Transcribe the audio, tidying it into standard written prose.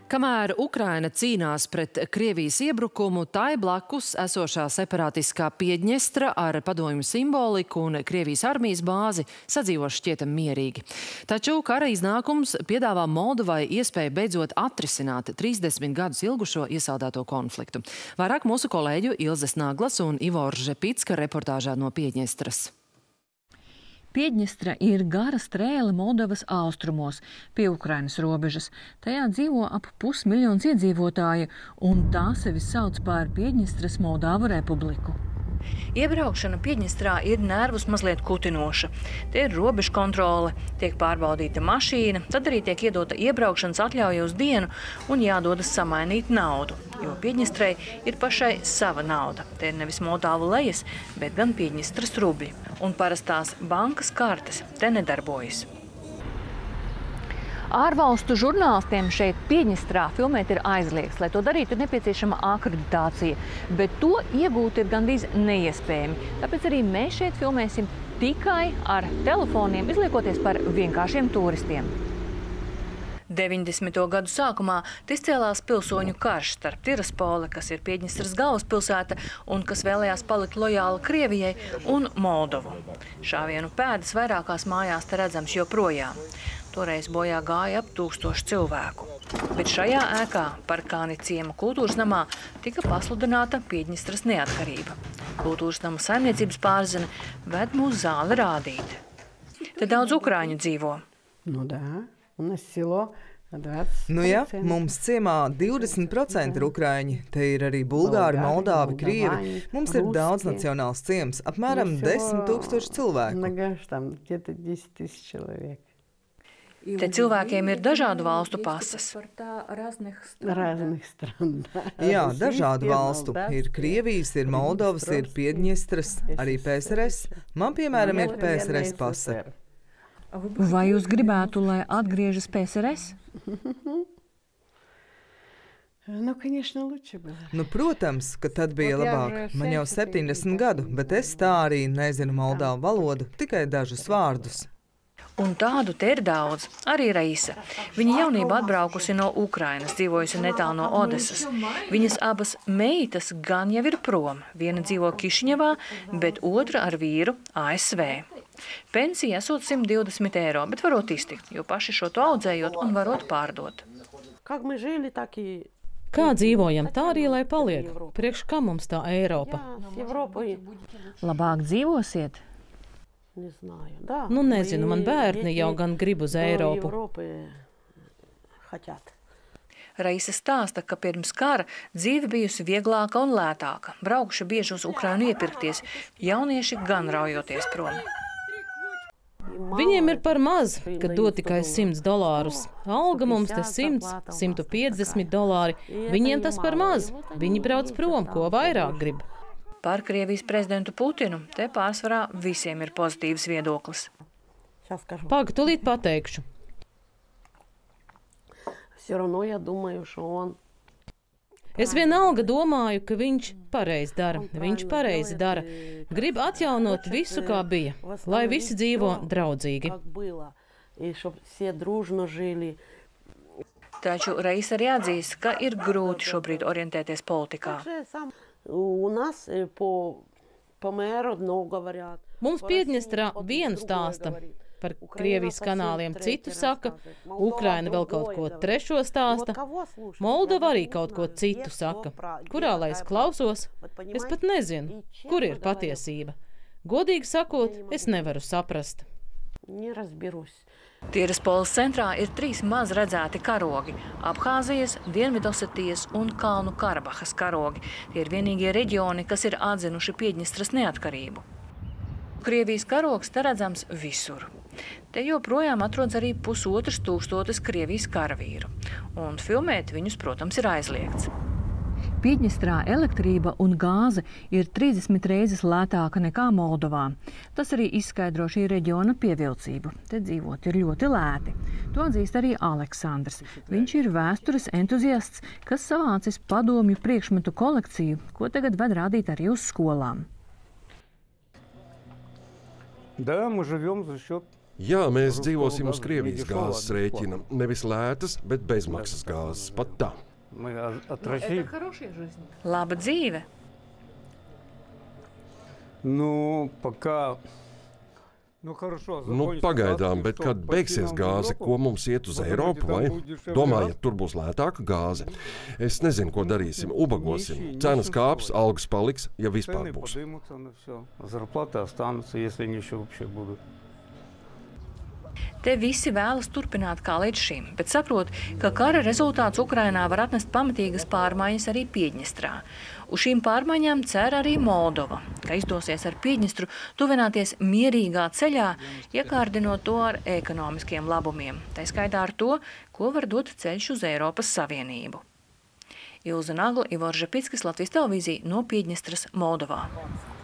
Kamēr Ukraina cīnās pret Krievijas iebrukumu, tai blakus esošā separātiskā Piedņestra ar padomju simboliku un Krievijas armijas bāzi sadzīvo šķietam mierīgi. Taču kara iznākums piedāvā Moldovai iespēju beidzot atrisināt 30 gadus ilgušo iesaldēto konfliktu. Vairāk mūsu kolēģu Ilzes Naglas un Ivo Ržepicka reportāžā no Piedņestras. Piedņestra ir gara strēle Moldovas austrumos, pie Ukrainas robežas. Tajā dzīvo ap 500 000 iedzīvotāju, un tā sevi sauc par Piedņestras Moldavu republiku. Iebraukšana Piedņestrā ir nervus mazliet kutinoša. Te ir robežu kontrole, tiek pārbaudīta mašīna, tad arī tiek iedota iebraukšanas atļauja uz dienu un jādodas samainīt naudu, jo Piedņestrei ir pašai sava nauda. Te ir nevis Moldavu lejas, bet gan Piedņestras rubļi. Un parastās bankas kartes te nedarbojas. Ārvalstu žurnālistiem šeit Piedņestrā filmēt ir aizliegts. Lai to darītu, ir nepieciešama akreditācija, bet to iegūt ir gandrīz neiespējami. Tāpēc arī mēs šeit filmēsim tikai ar telefoniem, izliekoties par vienkāršiem turistiem. 90. gadu sākumā izcēlās pilsoņu karš starp Tiraspoli, kas ir Piedņestras galvaspilsēta un kas vēlējās palikt lojāla Krievijai, un Moldovu. Šāvienu pēdas vairākās mājās te redzams joprojām. Toreiz bojā gāja ap 1000 cilvēku. Bet šajā ēkā, Parkāni ciema kultūras namā, tika pasludināta Piedņestras neatkarība. Kultūras nama saimniecības pārzene ved mūs zāli rādīt. Te daudz ukrāņu dzīvo. Mums ciemā 20% ir ukrāņi. Te ir arī bulgāri, moldāvi, krievi. Mums ir daudz nacionāls ciems, apmēram 10 000 cilvēku. Te cilvēkiem ir dažādu valstu pasas. Jā, dažādu valstu. Ir Krievijas, ir Moldovas, ir Piedņestras, arī PSRS. Man, piemēram, ir PSRS pase. Vai jūs gribētu, lai atgriežas PSRS? Protams, ka tad bija labāk. Man jau 70 gadu, bet es tā arī nezinu moldāvu valodu, tikai dažus vārdus. Un tādu te ir daudz. Arī Raisa. Viņa jaunība atbraukusi no Ukrainas, dzīvojusi netālu no Odesas. Viņas abas meitas gan jau ir prom. Viena dzīvo Kišiņevā, bet otra ar vīru ASV. Pensija esot 120 eiro, bet varot iztikt, jo paši šo to audzējot un varot pārdot. Kā dzīvojam, tā arī lai paliek. Priekš kam mums tā Eiropa? Labāk dzīvosiet? Nezinu, man bērni jau gan grib uz Eiropu. Raisa stāsta, ka pirms kara dzīve bijusi vieglāka un lētāka. Braukši bieži uz Ukrainu iepirkties, jaunieši gan raujoties prom. Viņiem ir par maz, kad dod tikai $100. Alga mums te 100, $150. Viņiem tas par maz. Viņi brauc prom, ko vairāk grib. Par Krievijas prezidentu Putinu te pārsvarā visiem ir pozitīvs viedoklis. Pag, tūlīt pateikšu. Es vienalga domāju, ka viņš pareizi dara. Viņš pareizi dara. Grib atjaunot visu, kā bija, lai visi dzīvo draudzīgi. Taču Raisa arī atzīst, ka ir grūti šobrīd orientēties politikā. Mums Piedņestrā vienu stāsta, par Krievijas kanāliem citu saka, Ukraina vēl kaut ko trešo stāsta, Moldova arī kaut ko citu saka. Kurā lai es klausos? Es pat nezinu, kur ir patiesība. Godīgi sakot, es nevaru saprast. Tiraspoles centrā ir 3 maz redzēti karogi – Abhāzijas, Dienvidosetijas un Kalnu Karabahas karogi. Tie ir vienīgie reģioni, kas ir atzinuši Piedņestras neatkarību. Krievijas karogs te redzams visur. Te joprojām atrodas arī 1500 Krievijas karavīru. Un filmēt viņus, protams, ir aizliegts. Piedņestrā elektrība un gāze ir 30 reizes lētāka nekā Moldovā. Tas arī izskaidro šī reģiona pievilcību. Te dzīvot ir ļoti lēti. To atzīst arī Aleksandrs. Viņš ir vēstures entuziasts, kas savācis padomju priekšmetu kolekciju, ko tagad ved rādīt arī uz skolām. Jā, mēs dzīvosim uz Krievijas gāzes rēķina. Nevis lētas, bet bezmaksas gāzes. Pat tā. Laba dzīve. Pagaidām, bet kad beigsies gāze, ko mums iet uz Eiropu, vai? Domājat, tur būs lētāka gāze? Es nezinu, ko darīsim. Ubagosim. Cenas kāps, algas paliks, ja vispār būs. Te visi vēlas turpināt kā līdz šim, bet saprot, ka kara rezultāts Ukrainā var atnest pamatīgas pārmaiņas arī Piedņestrā. Uz šīm pārmaiņām cer arī Moldova, ka izdosies ar Piedņestru tuvināties mierīgā ceļā, iekārdinot to ar ekonomiskiem labumiem, tā skaitā ar to, ko var dot ceļš uz Eiropas Savienību. Ilza Nagla, Ivors Žapickis, Latvijas televīzija no Piedņestras, Moldovā.